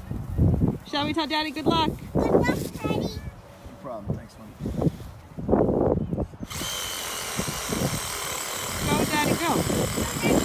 Shall we tell Daddy good luck? Good luck, Daddy. No problem. Thanks, Mom. Go, Daddy, go.